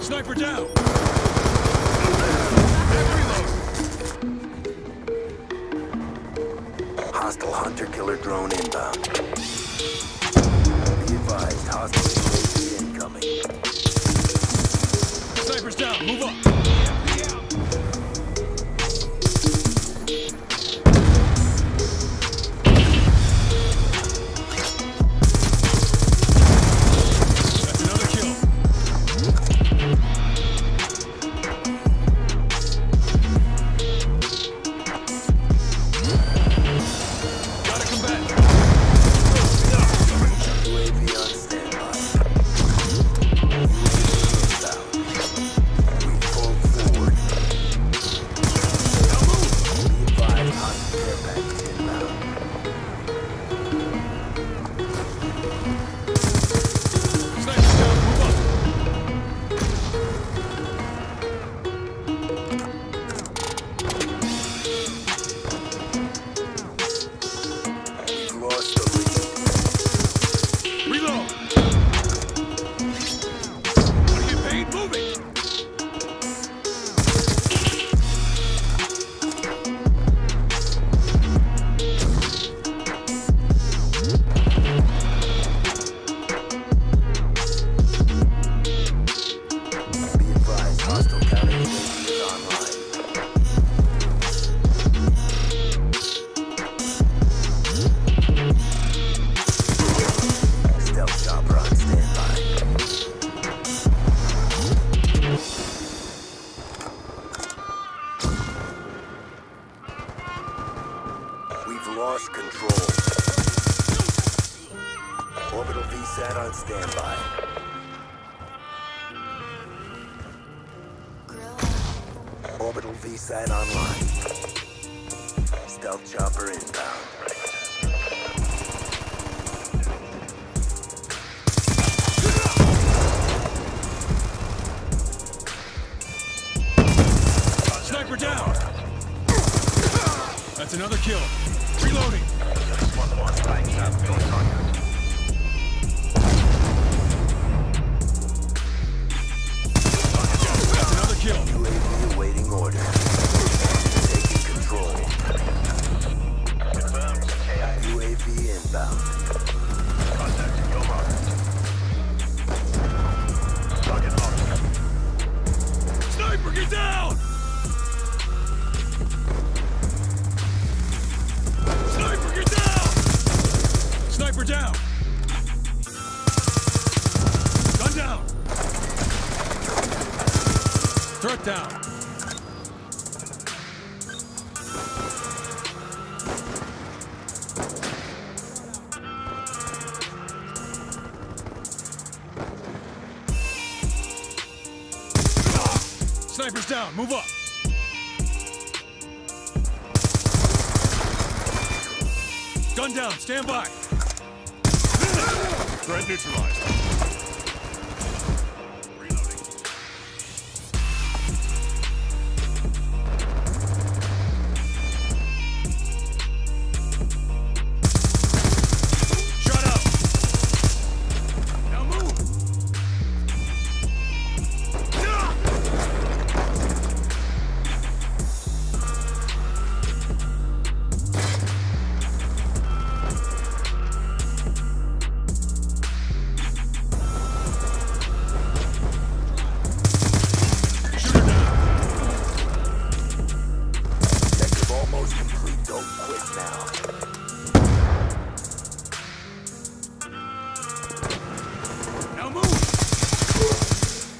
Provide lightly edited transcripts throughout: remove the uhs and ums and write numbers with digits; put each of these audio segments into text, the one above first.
Sniper down! Hostile hunter-killer drone inbound. Be advised, hostile UAV incoming. Sniper's down, move up! That's another kill. Gotta come back. UAV on standby. We pull forward. Now move! Be advised, hostile care package inbound. Sniper's down, move up! We've lost the lead. Reload! Wanna get paid? Move it! Be advised, hostile counter UAV is online. Stealth chopper on standby. We've lost control. Orbital VSAT on standby. Orbital VSAT online. Stealth chopper inbound. Sniper down! That's another kill. Reloading! That's another kill. UAV awaiting order. Taking control. UAV inbound. Sniper, get down! Sniper, get down! Sniper down! Gun down! Threat down! Sniper's down, move up! Gun down, stand by! Threat neutralized. Reloading. Shut up! Now move! Shooter down! Objective almost complete. Don't quit now. Now move!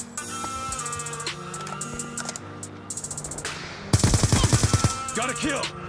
Got a kill!